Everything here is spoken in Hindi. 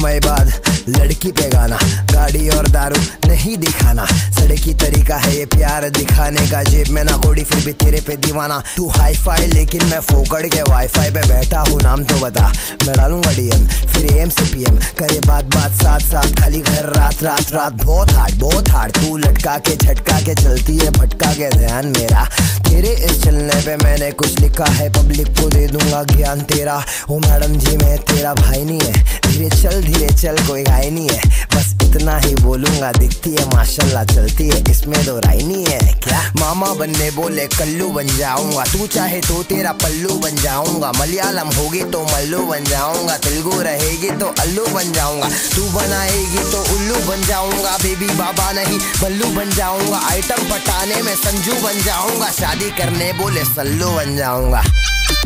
समय बाद लड़की पे गाना, गाड़ी और दारू नहीं दिखाना, सड़की तरीका है ये प्यार दिखाने का। जेब में ना कोड़ी फिर भी तेरे पे दीवाना। तू हाई फाई लेकिन मैं फोकड़ के वाईफाई पे बैठा हूँ, नाम तो बता। मैं डालूंगा डीएम फिर एम से पीएम, करे बात बात साथ साथ, खाली घर रात रात रात। बहुत हार्ड तू लटका के झटका के चलती है, भटका के ध्यान मेरा। तेरे इस चलने पे मैंने कुछ लिखा है, पब्लिक को दे दूंगा ज्ञान तेरा। ओ मैडम जी मैं तेरा भाई नहीं है, धीरे चल कोई घाई नहीं है, बस इतना ही बोलूंगा। दिखती है माशाल्लाह चलती है, इसमें दो राय नहीं है क्या। मामा बनने बोले कल्लू बन जाऊंगा, तू चाहे तो तेरा पल्लू बन जाऊंगा। मलयालम होगी तो मल्लू बन जाऊंगा, तेलुगु रहेगी तो अल्लू बन जाऊंगा। तू बनाएगी तो उल्लू बन जाऊंगा, बेबी बाबा नहीं बल्लू बन जाऊंगा। आइटम पटाने में संजू बन जाऊंगा, शादी करने बोले सल्लू बन जाऊंगा।